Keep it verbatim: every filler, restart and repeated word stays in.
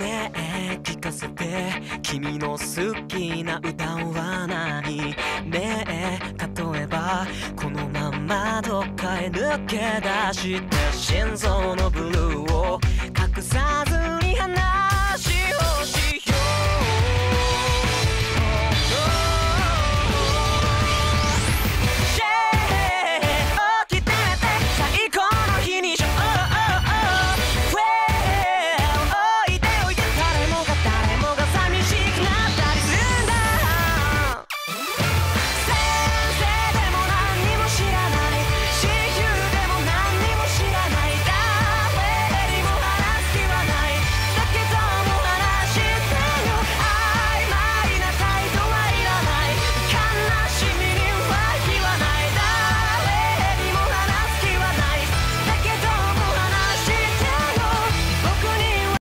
ねえ聞かせて、君の好きな歌は何？ねえ例えばこのままどっかへ抜け出して心臓のブルーを